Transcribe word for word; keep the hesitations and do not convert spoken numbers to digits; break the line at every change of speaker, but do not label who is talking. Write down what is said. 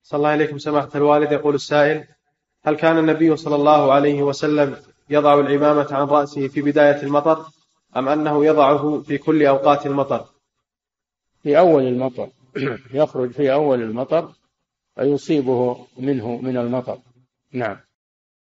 صلى الله عليكم سماحة الوالد. يقول السائل: هل كان النبي صلى الله عليه وسلم يضع العمامة عن رأسه في بداية المطر، أم أنه يضعه في كل أوقات المطر؟
في أول المطر. يخرج في أول المطر فيصيبه منه من المطر. نعم.